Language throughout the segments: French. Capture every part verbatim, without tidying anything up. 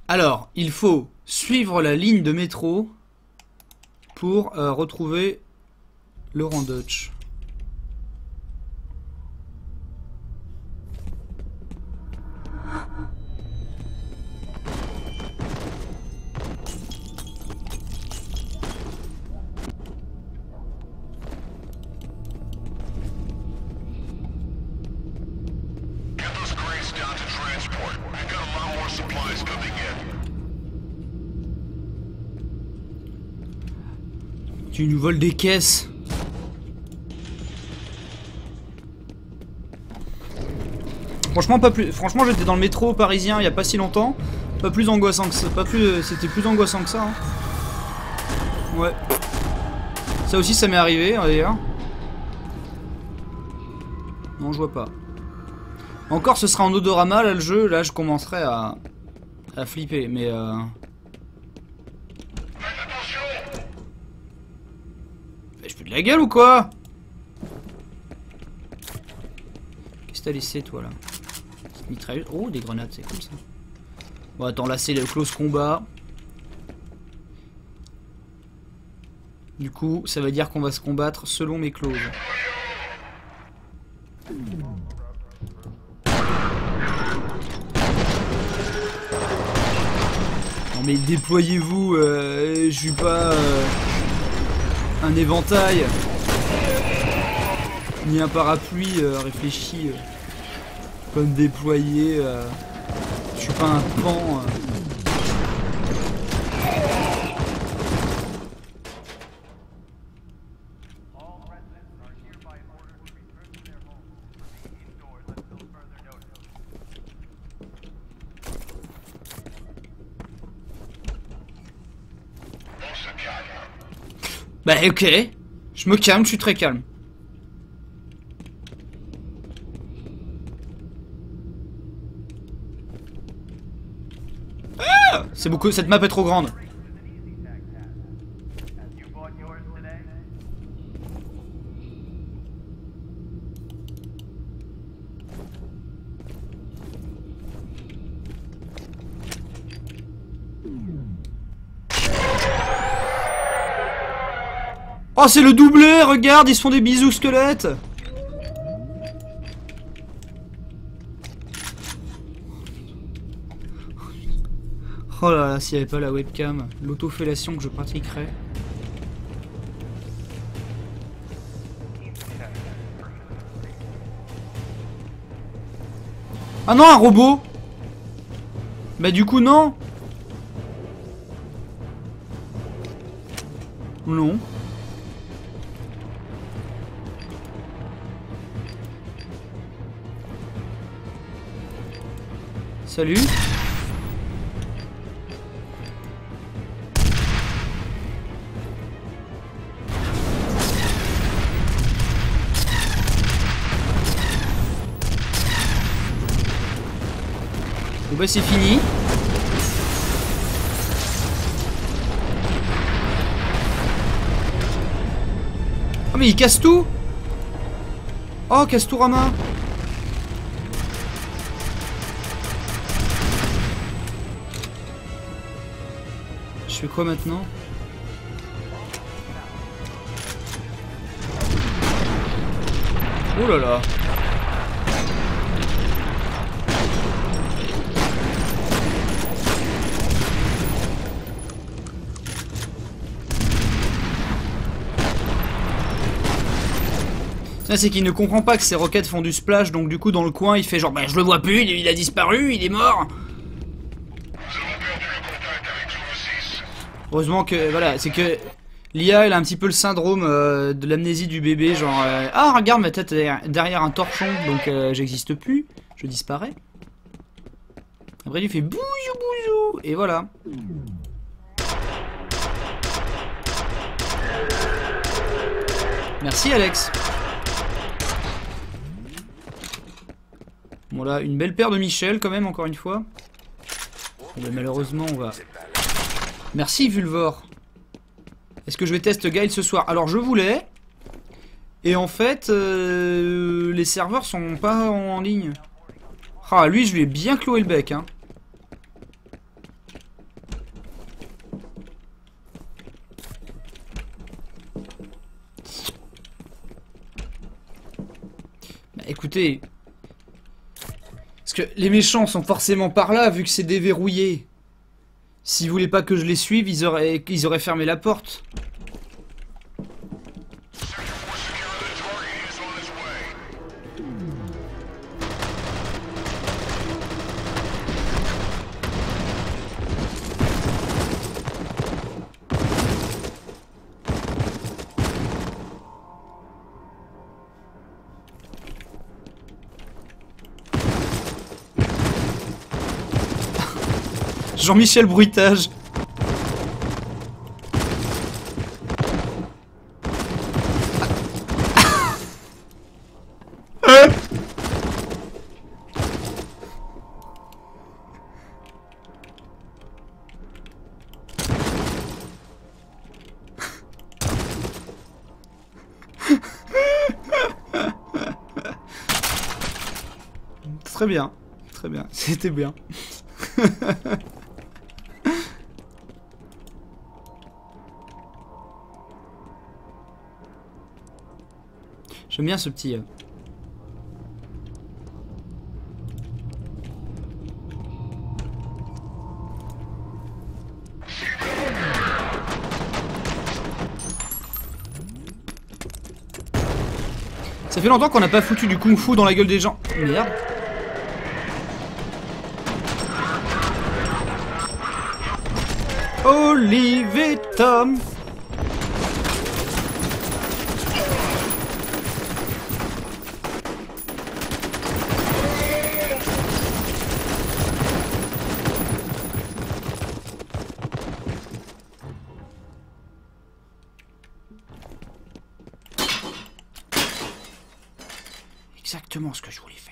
Alors, il faut suivre la ligne de métro pour euh, retrouver Laurent Dutch. Tu nous voles des caisses. Franchement, pas plus. Franchement, j'étais dans le métro parisien il y a pas si longtemps. Pas plus angoissant que ça. Pas plus. C'était plus angoissant que ça. Hein. Ouais. Ça aussi, ça m'est arrivé d'ailleurs. Non, je vois pas. Encore, ce sera en odorama là le jeu. Là, je commencerai à à flipper, mais. Euh... Je fais de la gueule ou quoi? Qu'est-ce que t'as laissé toi là? Cette mitrailleuse. Oh, des grenades, c'est comme ça. Bon, attends, là c'est le close combat. Du coup, ça veut dire qu'on va se combattre selon mes clauses. Non mais déployez-vous, euh, je suis pas... Euh... un éventail ni un parapluie euh, réfléchi euh, pas me déployer euh, je suis pas un pan euh. Bah ok, je me calme, je suis très calme. Ah, c'est beaucoup, cette map est trop grande. Oh, c'est le doublé, regarde, ils se font des bisous squelettes. Oh là là, s'il n'y avait pas la webcam, l'autofellation que je pratiquerais. Ah non, un robot. Bah du coup, non. Non. Salut. Bon bah c'est fini. Oh mais il casse tout. Oh, Castorama. Je fais quoi maintenant? Oh là là. Ça c'est qu'il ne comprend pas que ces roquettes font du splash, donc du coup dans le coin il fait genre bah je le vois plus, il a disparu, il est mort. Heureusement que, voilà, c'est que l'I A elle a un petit peu le syndrome euh, de l'amnésie du bébé, genre euh, ah regarde ma tête derrière un torchon, donc euh, j'existe plus, je disparais. Après il lui fait bouzou bouzou, et voilà. Merci Alex. Bon là, une belle paire de Michel quand même, encore une fois. Bon, bah, malheureusement on va... Merci Vulvor. Est-ce que je vais test Guile ce soir? Alors je voulais. Et en fait, euh, les serveurs sont pas en ligne. Ah lui je lui ai bien cloué le bec hein. Bah, écoutez... Parce que les méchants sont forcément par là, vu que c'est déverrouillé. S'ils voulaient pas que je les suive, ils auraient, ils auraient fermé la porte. Jean-Michel Bruitage. Très bien, très bien, c'était bien. J'aime bien ce petit... Euh... Ça fait longtemps qu'on n'a pas foutu du kung-fu dans la gueule des gens. Merde. Olive et Tom. Exactement ce que je voulais faire.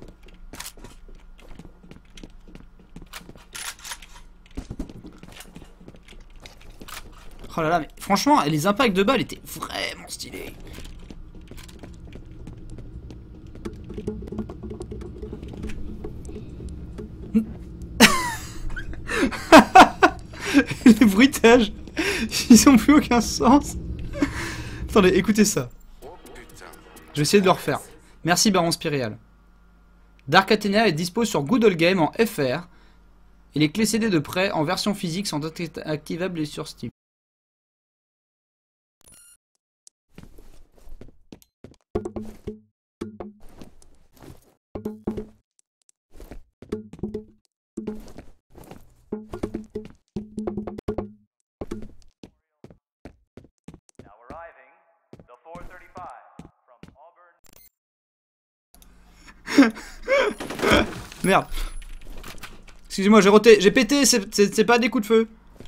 Oh là là, mais franchement, les impacts de balles étaient vraiment stylés. Les bruitages, ils ont plus aucun sens. Attendez, écoutez ça. Je vais essayer de le refaire. Merci Baron Spirial. Dark Athena est dispo sur Good Old Game en F R. Et les clés C D de prêt en version physique sont activables sur Steam. Merde. Excusez-moi, j'ai roté, j'ai pété, c'est pas des coups de feu.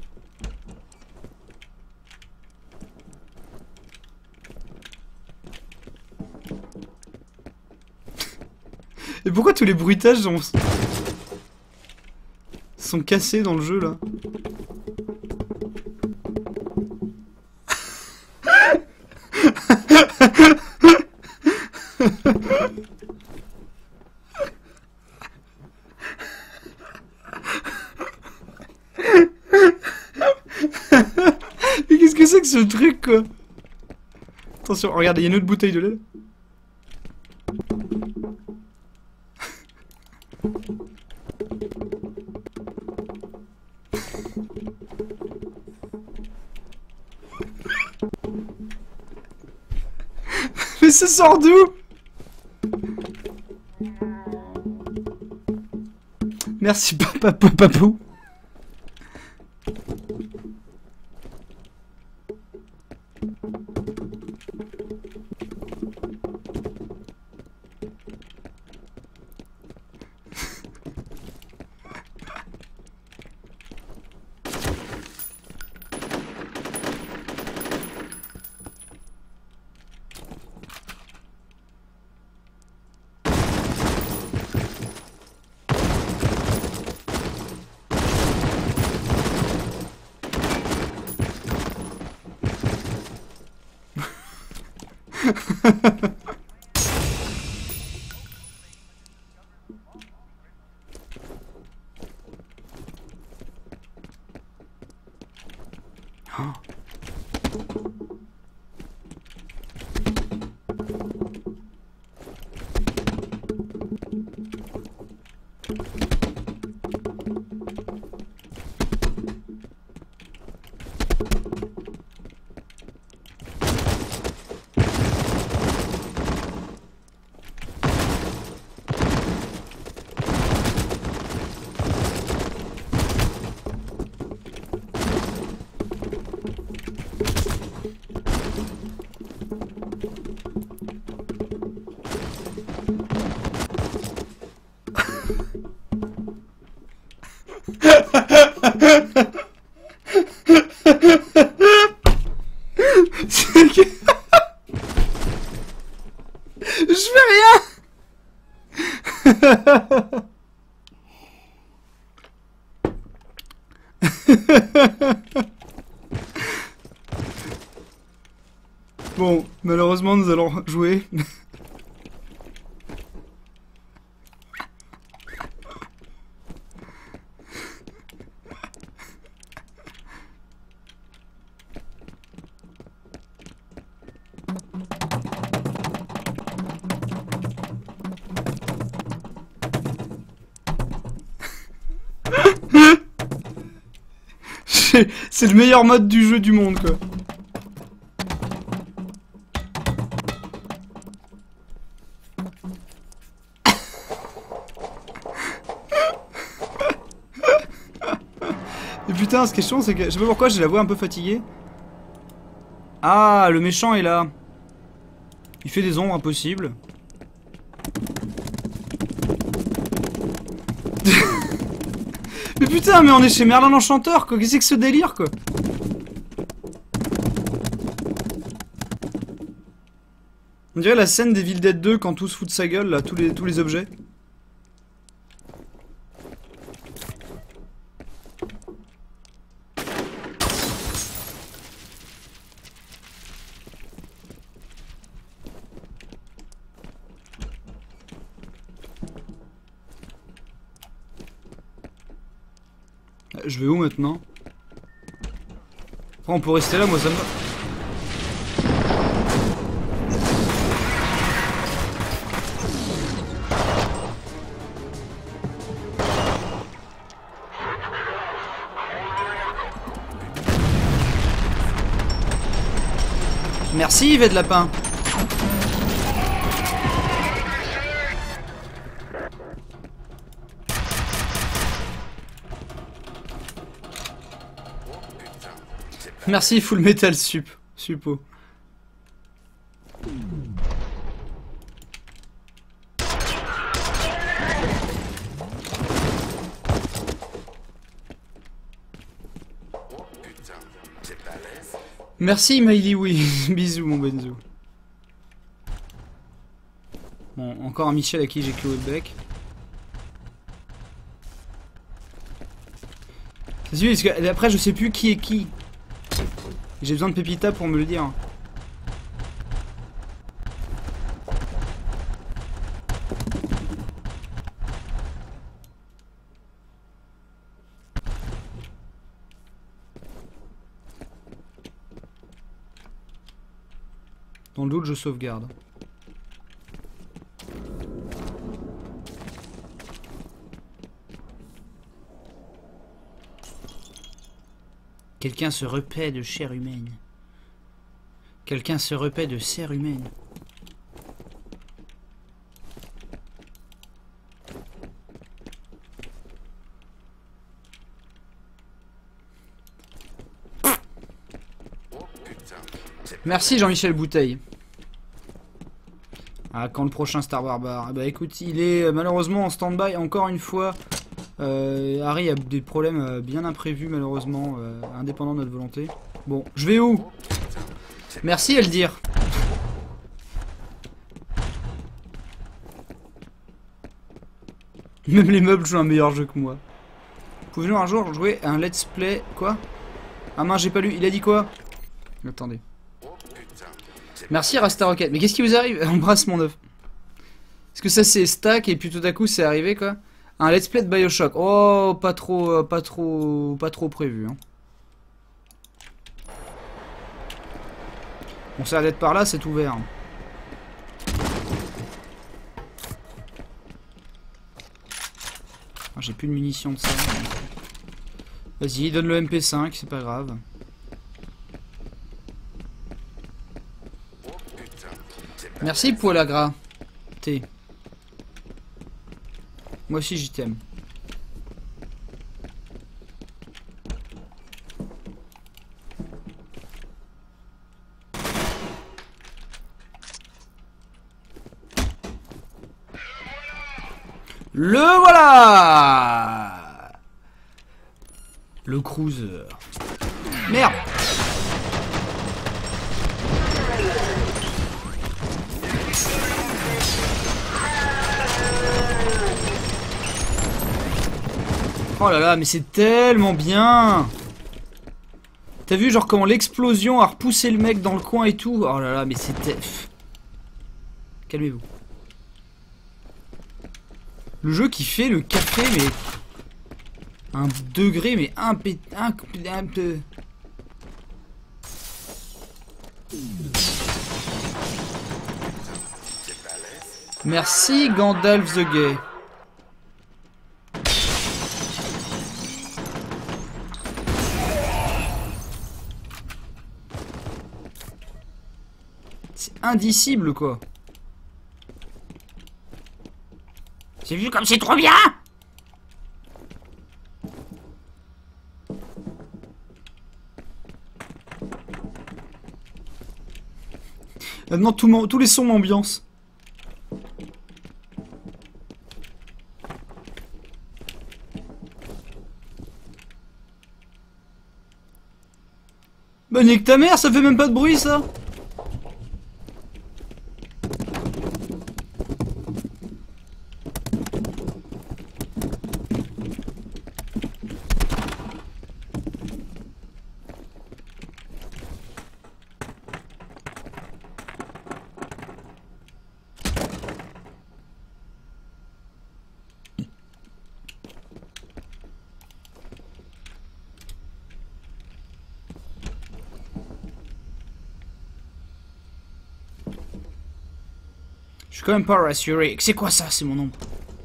Et pourquoi tous les bruitages sont... sont cassés dans le jeu là? Mais qu'est-ce que c'est que ce truc quoi? Attention, regarde, il y a une autre bouteille de lait. Mais ça sort d'où? Merci papa papou. Oh. Je fais rien. Bon, malheureusement nous allons jouer. C'est le meilleur mode du jeu du monde, quoi. Et putain, ce qui est chiant, c'est que je sais pas pourquoi j'ai la voix un peu fatiguée. Ah, le méchant est là. Il fait des ombres impossibles. Mais putain, mais on est chez Merlin l'Enchanteur, quoi. Qu'est-ce que c'est que ce délire, quoi? On dirait la scène des Evil Dead deux quand tout se fout de sa gueule, là, tous les, tous les objets. Je vais où maintenant? Après on peut rester là, moi ça me va. Merci Yvette Lapin. Merci Full Metal Sup. Suppo. Merci Miley, oui. Bisous mon Benzo. Bon, encore un Michel à qui j'ai cloué le bec. C'est sûr, parce que après je sais plus qui est qui. J'ai besoin de Pépita pour me le dire. Dans le doute, je sauvegarde. Quelqu'un se repaît de chair humaine. Quelqu'un se repaît de chair humaine. Merci Jean-Michel Bouteille. Ah, quand le prochain Star Barbare? Bah écoute, il est malheureusement en stand-by encore une fois. Euh, Harry a des problèmes euh, bien imprévus malheureusement, euh, indépendants de notre volonté. Bon, je vais où? Merci Eldir. Même les meubles jouent un meilleur jeu que moi. Pouvez-nous un jour jouer un let's play? Quoi? Ah mince, j'ai pas lu, il a dit quoi? Attendez. Merci Rasta Rocket. Mais qu'est-ce qui vous arrive? Embrasse mon œuf. Est-ce que ça c'est stack et puis tout à coup c'est arrivé quoi? Un let's play de Bioshock. Oh, pas trop, pas trop, pas trop prévu. Hein. On sert d'être par là, c'est ouvert. Ah, j'ai plus de munitions de ça. Vas-y, donne le M P cinq, c'est pas grave. Merci poil à gras. T. Moi aussi j'y t'aime. Le voilà. Le cruiser. Merde. Oh là là, mais c'est tellement bien. T'as vu genre comment l'explosion a repoussé le mec dans le coin et tout. Oh là là, mais c'était... Calmez-vous. Le jeu qui fait le café, mais... Un degré, mais un pét... Un... un peu... Merci Gandalf the Gay. C'est indicible quoi. J'ai vu comme c'est trop bien. Maintenant tout tous les sons m'ambiancent. Bah nique ta mère, ça fait même pas de bruit ça. Je suis quand même pas rassuré. C'est quoi ça? C'est mon ombre.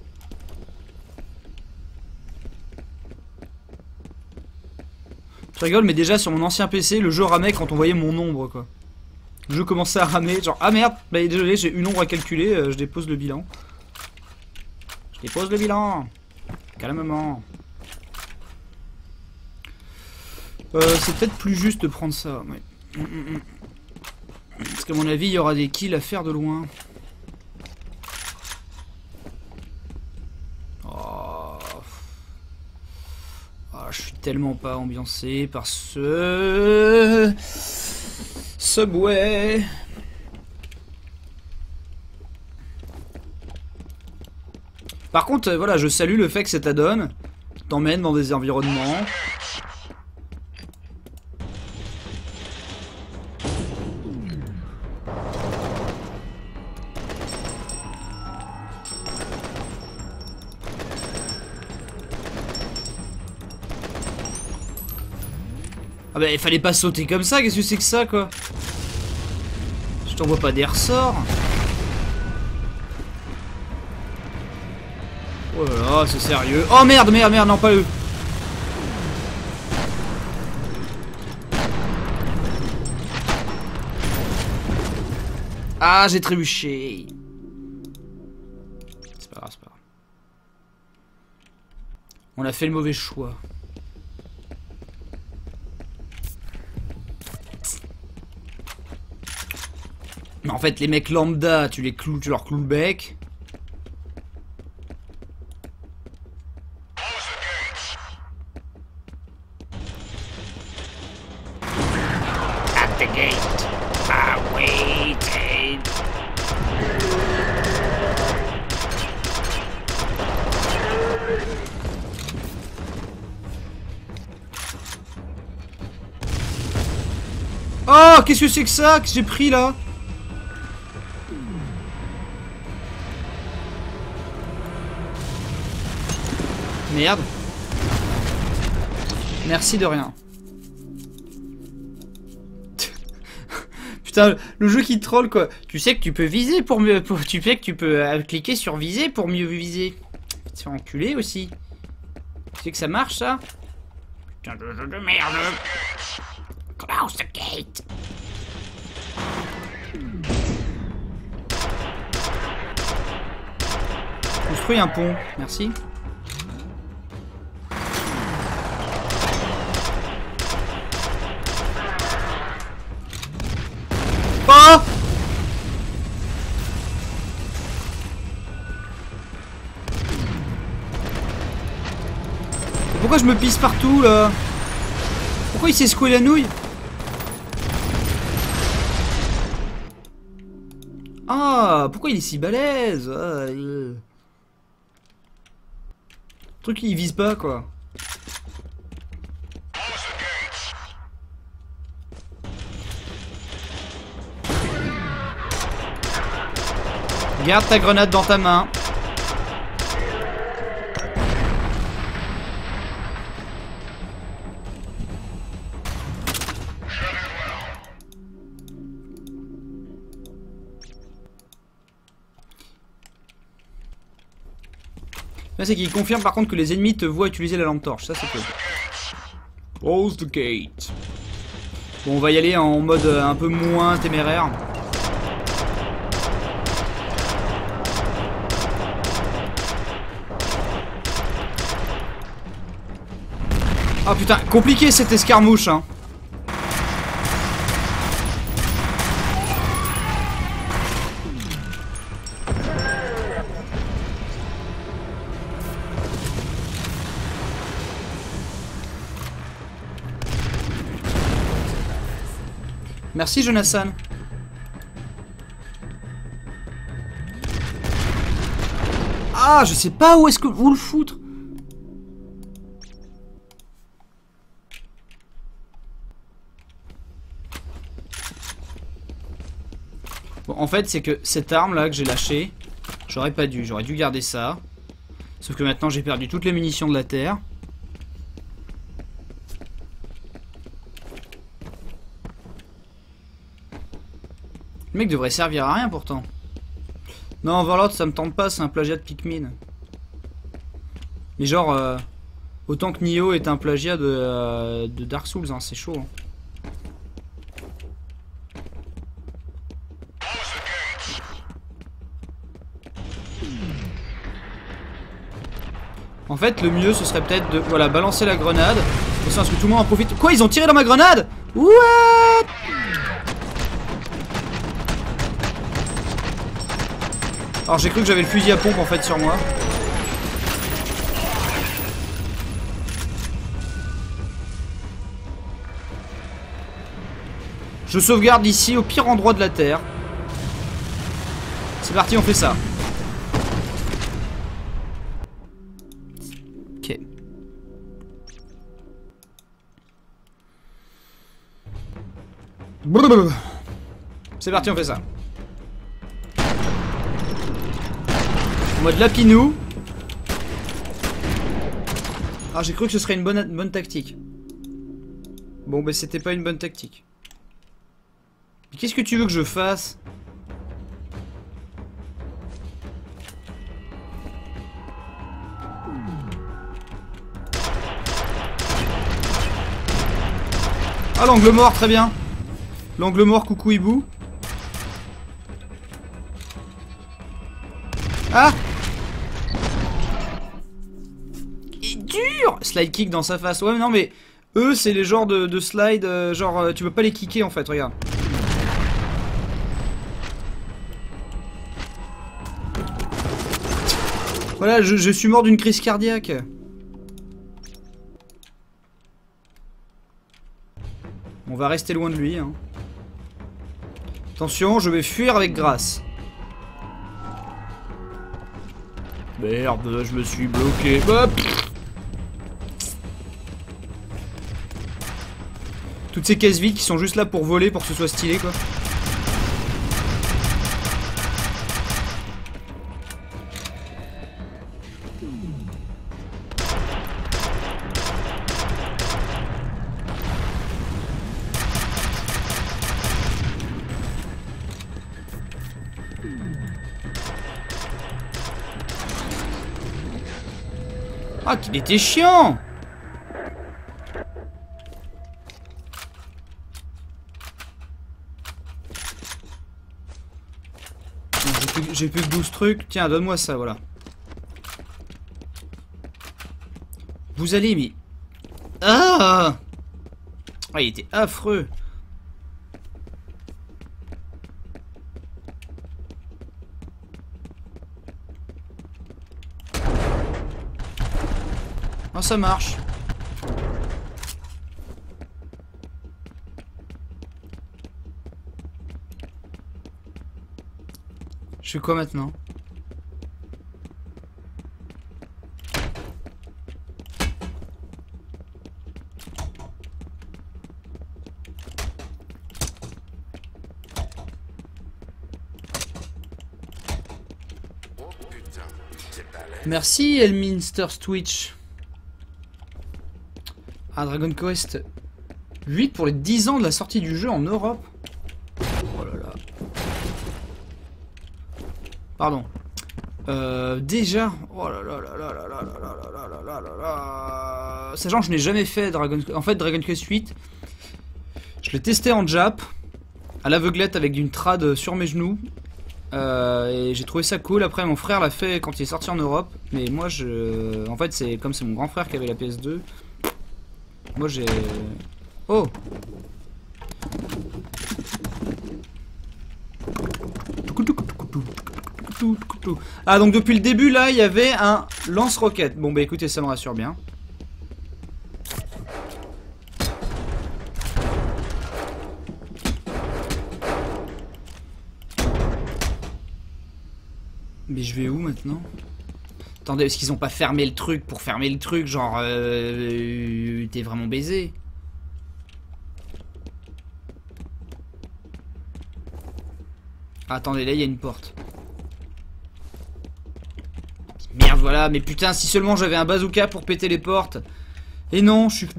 Je rigole, mais déjà sur mon ancien P C, le jeu ramait quand on voyait mon ombre quoi. Le jeu commençait à ramer, genre ah merde, bah désolé, j'ai une ombre à calculer, euh, je dépose le bilan. Je dépose le bilan. Calmement. Euh, c'est peut-être plus juste de prendre ça, ouais. Mm, mm, mm. Parce qu'à mon avis, il y aura des kills à faire de loin. Je suis tellement pas ambiancé par ce Subway. Par contre, voilà, je salue le fait que cet add-on t'emmène dans des environnements. Ah bah il fallait pas sauter comme ça, qu'est-ce que c'est que ça quoi? Je t'envoie pas des ressorts. Oh là là, c'est sérieux. Oh merde, merde, merde, non pas eux. Ah, j'ai trébuché. C'est pas grave, c'est pas grave. On a fait le mauvais choix. En fait, les mecs lambda, tu les cloues, tu leur cloues le bec. At the gate, I waited. Oh, qu'est-ce que c'est que ça que j'ai pris là? Merde. Merci de rien. Putain, le jeu qui troll quoi. Tu sais que tu peux viser pour mieux... Pour, tu sais que tu peux euh, cliquer sur viser pour mieux viser. Tu te fais enculer aussi. Tu sais que ça marche ça? Putain de jeu de merde. Close the gate. Construis un pont, merci. Oh! Pourquoi je me pisse partout là? Pourquoi il s'est secoué la nouille? Ah, pourquoi il est si balèze? Ah, euh... Le truc il vise pas quoi. Garde ta grenade dans ta main. Là, c'est qu'il confirme par contre que les ennemis te voient utiliser la lampe torche. Ça, c'est cool. Close the gate. Bon, on va y aller en mode un peu moins téméraire. Ah putain, compliqué cette escarmouche, hein. Merci Jonathan. Ah, je sais pas où est-ce que vous le foutre. Bon, en fait, c'est que cette arme là que j'ai lâchée, j'aurais pas dû, j'aurais dû garder ça. Sauf que maintenant j'ai perdu toutes les munitions de la terre. Le mec devrait servir à rien pourtant. Non, Overlord ça me tente pas, c'est un plagiat de Pikmin. Mais genre, euh, autant que Nioh est un plagiat de, euh, de Dark Souls, hein, c'est chaud. Hein. En fait, le mieux ce serait peut-être de voilà, balancer la grenade. De façon à ce que tout le monde en profite. Quoi, ils ont tiré dans ma grenade? What? Alors j'ai cru que j'avais le fusil à pompe en fait sur moi. Je sauvegarde ici au pire endroit de la terre. C'est parti, on fait ça. Ok. C'est parti, on fait ça. En mode lapinou. Ah, j'ai cru que ce serait une bonne, une bonne tactique. Bon, bah c'était pas une bonne tactique. Mais qu'est-ce que tu veux que je fasse? Ah, l'angle mort, très bien. L'angle mort, coucou hibou. Ah! Il est dur! Slide kick dans sa face. Ouais, non, mais eux, c'est les genres de, de slide. Euh, genre, euh, tu peux pas les kicker en fait, regarde. Voilà, je, je suis mort d'une crise cardiaque. On va rester loin de lui. Hein. Attention, je vais fuir avec grâce. Merde, je me suis bloqué. Hop. Toutes ces caisses vides qui sont juste là pour voler, pour que ce soit stylé, quoi. Ah, qu'il était chiant! J'ai plus que douze trucs. Tiens, donne-moi ça, voilà. Vous allez, mais... Ah! Ah, il était affreux. Ah, ça marche. Je fais quoi maintenant? Merci Elminster Twitch. Ah, Dragon Quest huit pour les dix ans de la sortie du jeu en Europe. Oh là là. Pardon. Euh, déjà. Oh là là là là là là là là là là là là là. Sachant que je n'ai jamais fait Dragon Quest. En fait, Dragon Quest huit, je l'ai testé en Jap, à l'aveuglette avec une trad sur mes genoux. Euh, et j'ai trouvé ça cool. Après, mon frère l'a fait quand il est sorti en Europe. Mais moi, je. En fait, c'est comme c'est mon grand frère qui avait la P S deux. Moi, j'ai. Oh! Ah, donc depuis le début, là, il y avait un lance-roquette. Bon, bah écoutez, ça me rassure bien. Mais je vais où maintenant? Attendez, est-ce qu'ils ont pas fermé le truc pour fermer le truc? Genre, euh, t'es vraiment baisé. Ah, attendez, là il y a une porte. Merde, voilà, mais putain, si seulement j'avais un bazooka pour péter les portes. Et non, je suis...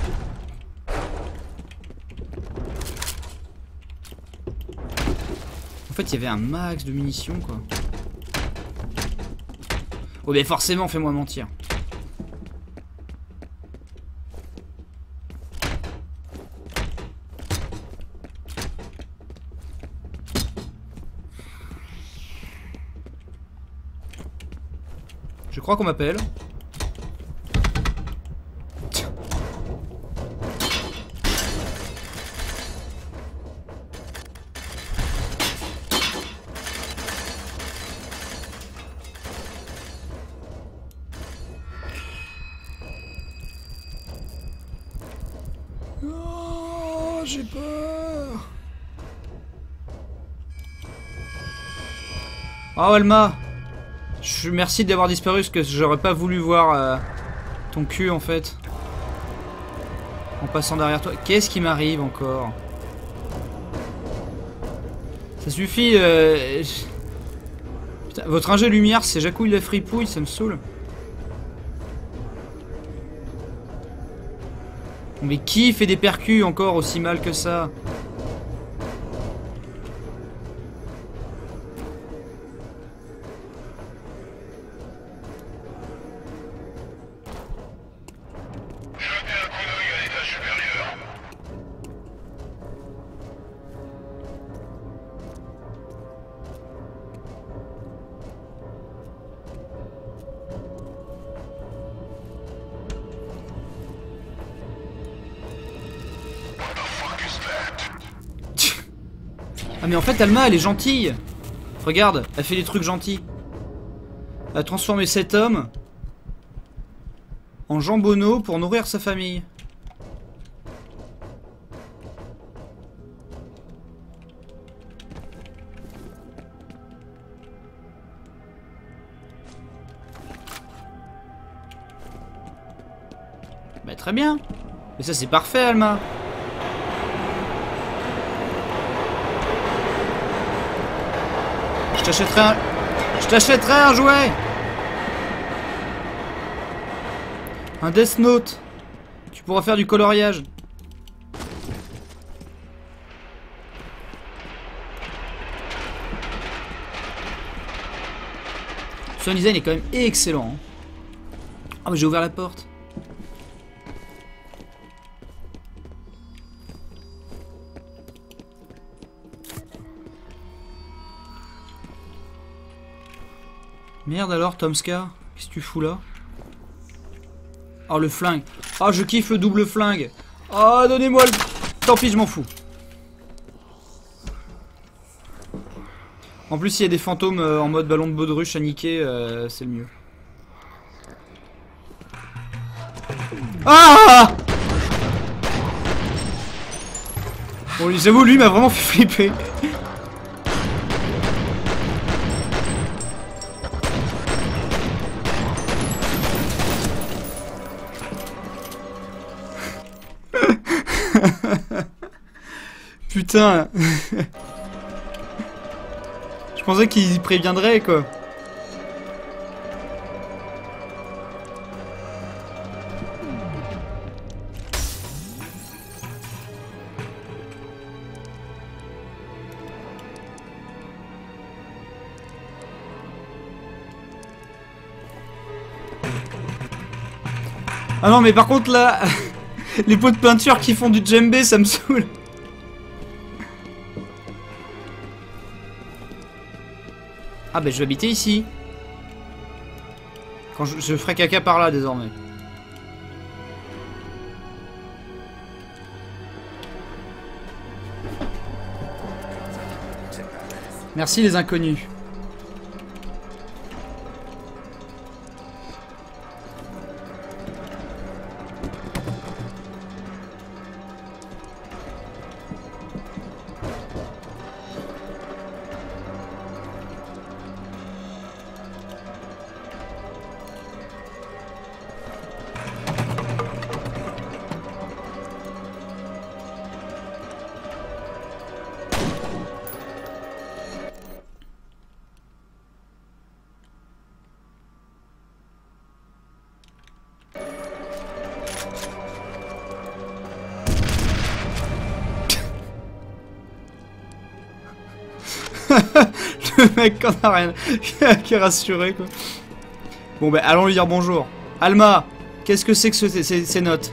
En fait, il y avait un max de munitions, quoi. Oh, mais forcément, fais-moi mentir. Je crois qu'on m'appelle. Oh, j'ai peur. Oh, Alma. Je merci d'avoir disparu parce que j'aurais pas voulu voir euh, ton cul en fait. En passant derrière toi. Qu'est-ce qui m'arrive encore? Ça suffit. Euh... Putain, votre ingé lumière, c'est Jacouille la fripouille, ça me saoule. Mais qui fait des percus encore aussi mal que ça? Ah mais en fait Alma elle est gentille. Regarde, elle fait des trucs gentils. Elle a transformé cet homme en jambonneau pour nourrir sa famille. Bah très bien. Mais ça c'est parfait Alma. Je t'achèterai un... Je t'achèterai un jouet. Un Death Note. Tu pourras faire du coloriage. Son design est quand même excellent. Ah mais j'ai ouvert la porte. Merde alors Tomska, qu'est-ce que tu fous là? Oh le flingue. Oh je kiffe le double flingue. Oh donnez-moi le... Tant pis je m'en fous. En plus s'il y a des fantômes euh, en mode ballon de baudruche à niquer, euh, c'est le mieux. Ah! Bon j'avoue lui m'a vraiment fait flipper. Putain. Je pensais qu'il préviendrait quoi. Ah non mais par contre là, les pots de peinture qui font du djembé, ça me saoule. Ah bah je vais habiter ici. Quand je, je ferai caca par là désormais. Merci les inconnus. Le mec qu'on a rien qui est rassuré quoi. Bon bah allons lui dire bonjour. Alma, qu'est-ce que c'est que ce, ces, ces notes?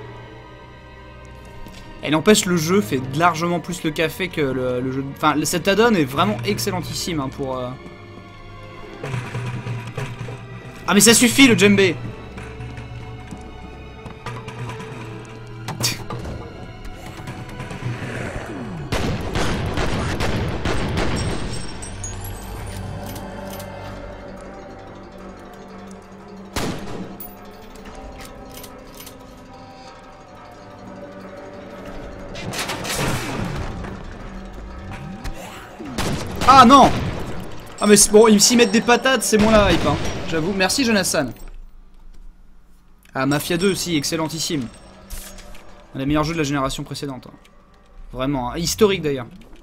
Elle n'empêche, le jeu fait largement plus le café que le, le jeu. Enfin, cette add-on est vraiment excellentissime hein, pour. Euh... Ah mais ça suffit le djembé. Ah non! Ah mais bon, ils s'y mettent des patates, c'est moins la hype, hein. J'avoue. Merci Jonathan. Ah, Mafia deux aussi, excellentissime. Un des meilleurs jeux de la génération précédente. Hein. Vraiment, hein. Historique d'ailleurs.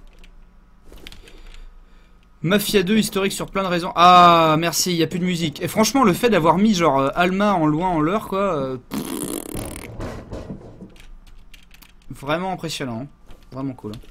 Mafia deux, historique sur plein de raisons. Ah, merci, il n'y a plus de musique. Et franchement, le fait d'avoir mis genre euh, Alma en loin en l'heure, quoi. Euh, vraiment impressionnant. Hein. Vraiment cool. Hein.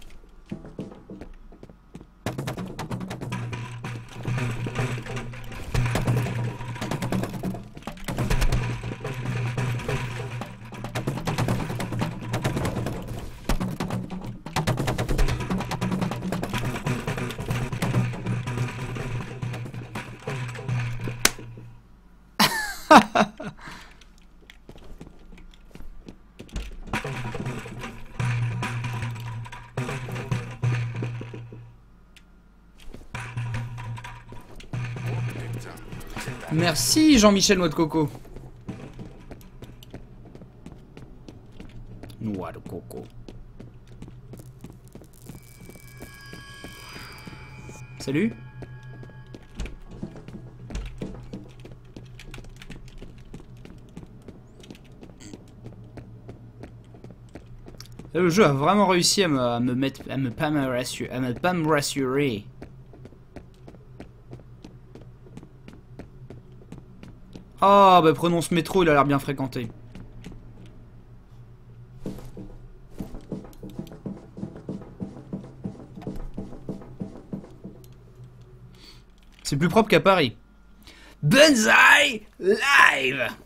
Merci Jean-Michel Noix de Coco. Noix de coco. Salut. Le jeu a vraiment réussi à me, à me mettre, à me pas me rassurer, à me pas me rassurer. Ah, bah prenons ce métro, il a l'air bien fréquenté. C'est plus propre qu'à Paris. Banzai Live!